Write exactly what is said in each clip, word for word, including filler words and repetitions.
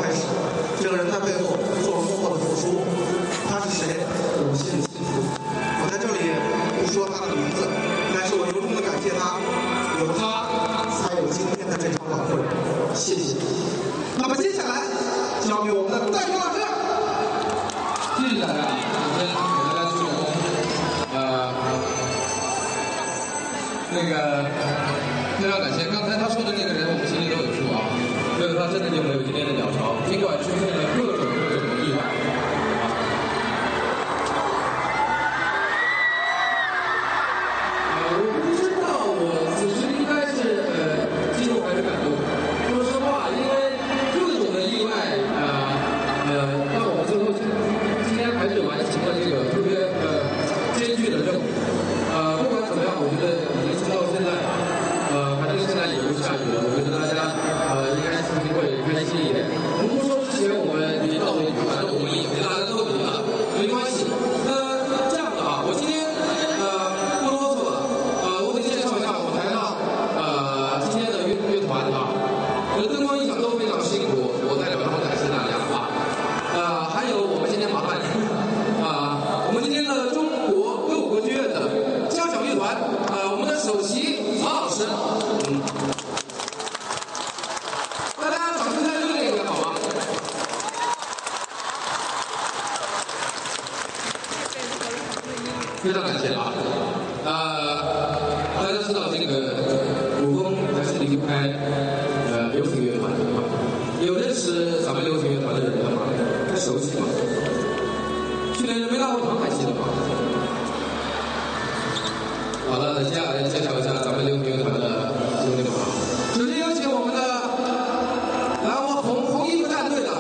开始。这个人在背后做了默默的付出，他是谁？我们心里清楚。我在这里不说他的名字，但是我由衷的感谢他，有他才有今天的这场晚会，谢谢。那么接下来交给我们的戴明老师。 谢谢大家，首先给大家鞠个躬。呃，那个非常感谢，刚才他说的那个人，我们心里都有数啊。没有他，真的就没有今天的鸟巢。尽管出现了各种各种的意外，啊，呃，我不知道我此时应该是呃激动还是感动。说实话，因为各种的意外，呃呃，让我们最后今天还是完成了这个特别呃艰巨的任务。呃，不管怎么样，我觉得已经到现在，呃，反正现在也不下雨了，我觉得大家呃应该心情会开心一点。我们不说之前我们已经到了雨，反正我们已经大家都赢了，没关系。那这样的啊，我今天呃不啰嗦了，呃，我得介绍一下我们台上呃今天的乐乐团啊，我的灯光音响都非常辛苦，我代表他们感谢大家啊。呃，还有我们今天麻烦啊，我们今天的中国歌舞国剧院的交响乐团，呃，我们的首席曹老师，嗯，大家掌声再热烈一点好吗？非常感谢啊，呃，大家知道这个古风还是离不开呃流行乐团的嘛，有认识咱们流行乐团的人的吗？还熟悉吗？去年人民大会堂还记得吗？好了，那接下来介绍一下咱们流行乐团的兄弟们啊。首先有请我们的来我们红红衣服战队的，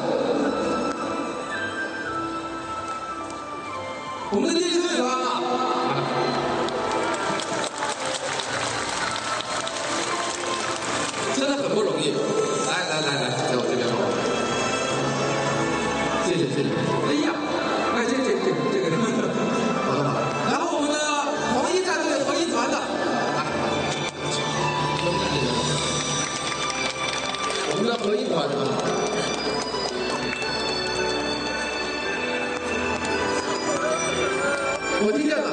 我们的电视乐团啊，真的很不容易。来来来来，在我这边好。谢谢谢谢。哎呀，哎这这这这个，好的好的。然后我们的黄衣战队合音团的，来，都在这边。我们的合音团啊，我听见了。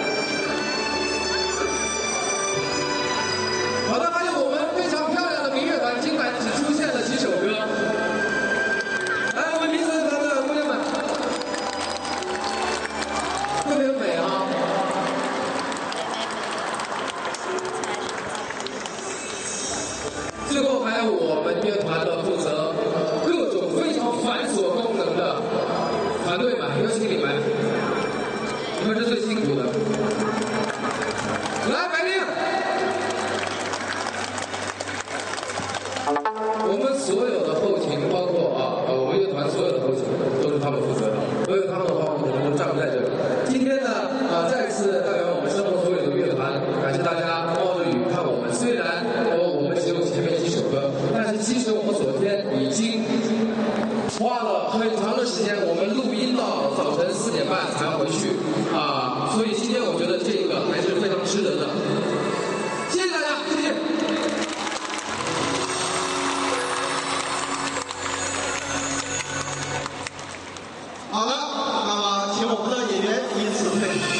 好的，还有我们非常漂亮的民乐团，今晚只出现了几首歌。来，我们民族乐团的姑娘们，特别美啊！最后还有我们乐团的负责各种非常繁琐功能的团队们，有请你们，你们是最辛苦的。来，白冰。我们所有的后勤，包括啊，呃，我们乐团所有的后勤都是他们负责的。没有他们的话，我们可能就站不在这里。今天呢，啊、呃，再次代表我们生活所有的乐团，感谢大家冒着雨看我们。虽然我我们只有前面几首歌，但是其实我们昨天已经花了很长的时间，我们录音到早晨四点半才回去啊、呃，所以今天我觉得这个还是非常值得的。谢谢大家，谢谢。 好的，那么请我们的演员依次退场。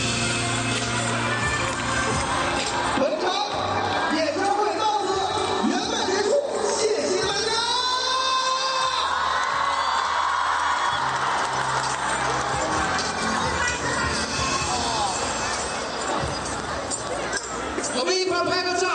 本场演唱会到此圆满结束，谢谢大家。 我们一块儿拍个照。